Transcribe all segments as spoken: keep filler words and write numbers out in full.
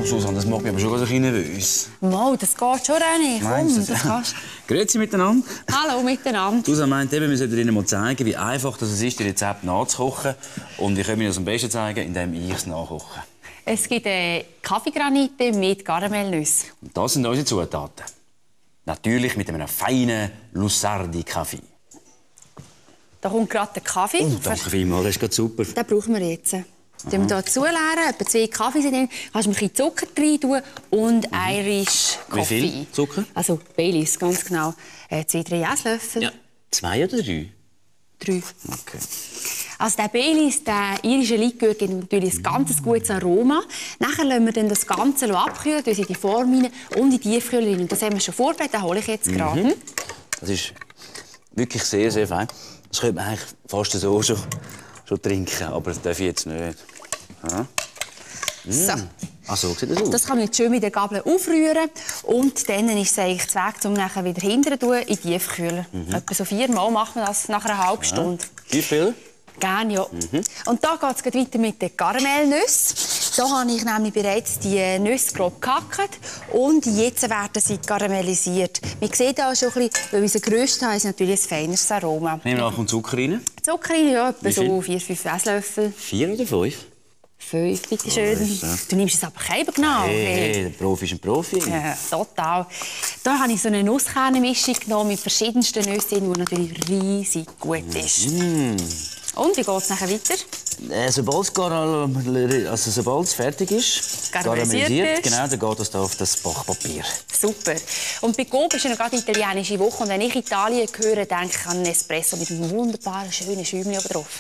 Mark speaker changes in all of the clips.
Speaker 1: Susanne, das macht mich aber schon ein bisschen nervös.
Speaker 2: Mal, das geht schon, René. Komm, das kannst du.
Speaker 1: Grüezi miteinander.
Speaker 2: Hallo miteinander.
Speaker 1: Susanne meint eben, wir sollten Ihnen mal zeigen, wie einfach es ist, die Rezepte nachzukochen. Und ich kann Ihnen das am besten zeigen, indem ich es nachkoche.
Speaker 2: Es gibt äh, Kaffeegranite mit Karamellnüsse.
Speaker 1: Und das sind unsere Zutaten. Natürlich mit einem feinen Lussardi-Kaffee.
Speaker 2: Da kommt gerade der Kaffee.
Speaker 1: Oh, danke vielmals, das ist gerade super.
Speaker 2: Den brauchen wir jetzt. Den wir hier zuleeren, etwa zwei Kaffee sind drin. Kannst du ein bisschen Zucker rein tun und mhm. Irish Coffee.
Speaker 1: Wie viel Zucker?
Speaker 2: Also Baileys, ganz genau. Äh, zwei, drei Esslöffel.
Speaker 1: Ja. Zwei oder drei?
Speaker 2: Drei.
Speaker 1: Okay.
Speaker 2: Also der Baileys, der irische Likör, gibt natürlich ein ganz gutes Aroma. Nachher lassen wir dann das Ganze abkühlen, in die Form rein und in die Tiefkühle rein. Und das haben wir schon vorbereitet, das hole ich jetzt gerade.
Speaker 1: Mhm. Das ist wirklich sehr, sehr fein. Das könnte man eigentlich fast so schon, schon trinken, aber das darf ich jetzt nicht. Ja. Mm.
Speaker 2: So.
Speaker 1: Ach, so sieht das aus.
Speaker 2: Das kann man jetzt schön mit der Gabel aufrühren. Und dann ist es eigentlich Zweck, um nachher wieder hinterher zu tun, in die Tiefkühler. Mhm. Etwa so viermal macht man das nach einer halben Stunde.
Speaker 1: Wie viel?
Speaker 2: Gerne, ja.
Speaker 1: Mhm.
Speaker 2: Und da geht es weiter mit den Karamellnüssen. Da habe ich nämlich bereits die Nüsse grob gehackt. Und jetzt werden sie karamellisiert. Man sieht auch schon ein bisschen, weil unser grösster ist natürlich ein feines Aroma.
Speaker 1: Nehmen wir noch Zucker rein?
Speaker 2: Zucker rein, ja, etwa so vier, fünf Esslöffel.
Speaker 1: Vier oder fünf?
Speaker 2: Fünf, bitte schön.
Speaker 1: Oh, ja.
Speaker 2: Du nimmst es aber keinem genau.
Speaker 1: Hey, hey, der Profi ist ein Profi.
Speaker 2: Ja, total. Da habe ich so eine Nusskernmischung genommen mit verschiedensten Nüssen, die natürlich riesig gut ist.
Speaker 1: Mm.
Speaker 2: Und wie geht es nachher weiter?
Speaker 1: Äh, sobald es also fertig ist, karamellisiert, genau, dann geht es auf das Backpapier.
Speaker 2: Super. Und bei Coop ist ja noch gerade italienische Woche. Und wenn ich Italien höre, denke ich an einen Espresso mit einem wunderbaren, schönen Schäumchen oben drauf.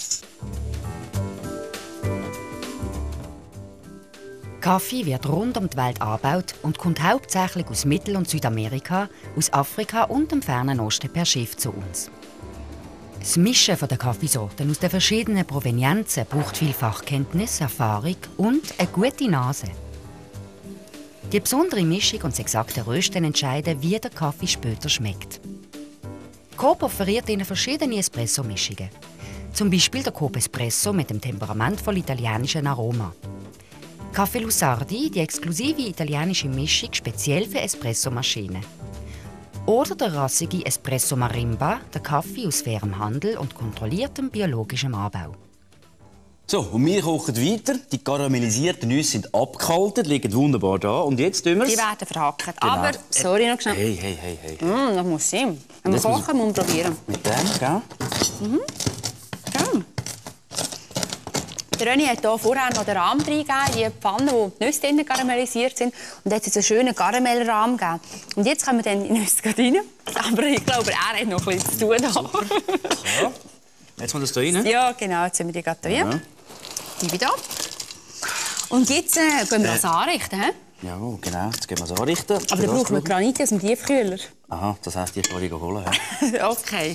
Speaker 3: Kaffee wird rund um die Welt angebaut und kommt hauptsächlich aus Mittel- und Südamerika, aus Afrika und dem fernen Osten per Schiff zu uns. Das Mischen der Kaffeesorten aus den verschiedenen Provenienzen braucht viel Fachkenntnis, Erfahrung und eine gute Nase. Die besondere Mischung und das exakte Rösten entscheiden, wie der Kaffee später schmeckt. Coop offeriert Ihnen verschiedene Espresso-Mischungen. Zum Beispiel der Coop Espresso mit dem temperamentvoll italienischen Aroma. Kaffee Lussardi, die exklusive italienische Mischung speziell für Espressomaschinen. Oder der rassige Espresso Marimba, der Kaffee aus fairem Handel und kontrolliertem biologischem Anbau.
Speaker 1: So, und wir kochen weiter. Die karamellisierten Nüsse sind abgekaltet, liegen wunderbar da. Und jetzt tun wir es.
Speaker 2: Die werden verhackt.
Speaker 1: Genau.
Speaker 2: Aber, sorry, noch schnell.
Speaker 1: Hey, hey, hey, hey.
Speaker 2: Mm, das muss sein. Wenn wir kochen, muss man probieren.
Speaker 1: Mit dem, gell?
Speaker 2: Mhm. Ja. Der René hat hier vorher noch den Rahm reingegeben, in die Pfanne, wo die Nüsse drinnen karamellisiert sind. Und jetzt hat es einen schönen Karamellrahm gegeben. Und jetzt können wir dann die Nüsse rein. Aber ich glaube, er hat noch ein bisschen zu tun.
Speaker 1: Ja. Jetzt kommt das hier rein?
Speaker 2: Ja, genau. Jetzt sind wir die gerade hier. Ja. Die wieder. Und jetzt äh, gehen wir das anrichten. He?
Speaker 1: Ja, genau. Jetzt gehen wir es anrichten.
Speaker 2: Aber dann brauchen wir Granit aus dem Tiefkühler.
Speaker 1: Aha, das heisst, ich kann die holen.
Speaker 2: Okay.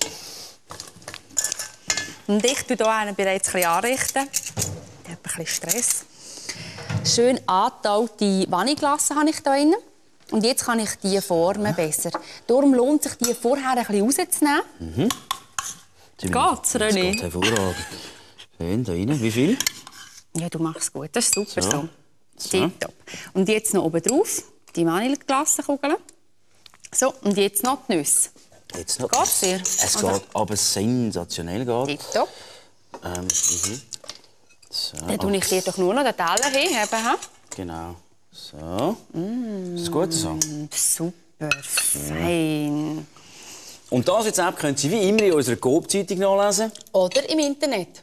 Speaker 2: Und ich tue hier bereits ein bisschen anrichten. Ich habe ein bisschen Stress. Schön angetaute Vanilleglasse habe ich hier drin. Und jetzt kann ich die formen besser. Darum lohnt sich, die vorher ein bisschen rauszunehmen.
Speaker 1: Mhm.
Speaker 2: Geht's, René?
Speaker 1: Das geht hervorragend. Schön, da rein. Wie viel?
Speaker 2: Ja, du machst es gut. Das ist super so.
Speaker 1: so.
Speaker 2: so. Und jetzt noch oben drauf die Vanilleglassenkugeln. So, und jetzt noch die Nüsse.
Speaker 1: Jetzt noch.
Speaker 2: Geht's dir?
Speaker 1: Es
Speaker 2: Oder?
Speaker 1: geht aber sensationell. Geht.
Speaker 2: Tipptopp.
Speaker 1: Ähm, mhm. So.
Speaker 2: Dann tue ich dir doch nur noch den Teller hin.
Speaker 1: Genau. So. Mm. Ist das gut so?
Speaker 2: Super, fein.
Speaker 1: Und das Rezept können Sie wie immer in unserer Coop-Zeitung nachlesen.
Speaker 2: Oder im Internet.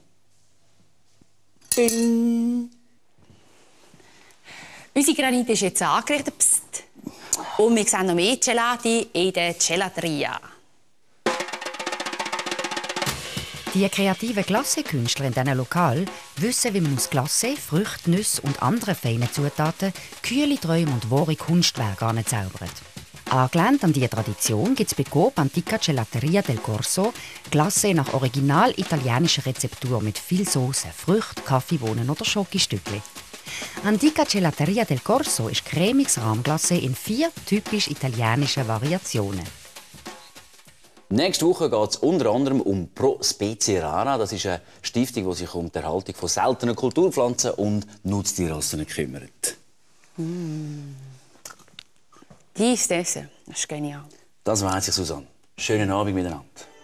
Speaker 2: Bing. Unsere Granite ist jetzt angerichtet. Psst. Und wir sehen noch mehr Gelati in der Gelateria.
Speaker 3: Die kreativen Glace-Künstler in diesen Lokal wissen, wie man aus Glace, Früchten, Nüsse und anderen feinen Zutaten kühle Träume und wahre Kunstwerke anzaubert. Angelehnt an diese Tradition gibt es bei Coop Antica Gelateria del Corso Glace nach original italienischer Rezeptur mit viel Sauce, Früchten, Kaffeebohnen oder Schokostückchen. Antica Gelateria del Corso ist cremiges Rahmglace in vier typisch italienischen Variationen.
Speaker 1: Nächste Woche geht es unter anderem um Pro Specie Rara. Das ist eine Stiftung, die sich um die Erhaltung von seltenen Kulturpflanzen und Nutztierrassen kümmert.
Speaker 2: Mm. Dies Dessert, das ist genial.
Speaker 1: Das weiss ich, Susanne. Schönen Abend miteinander.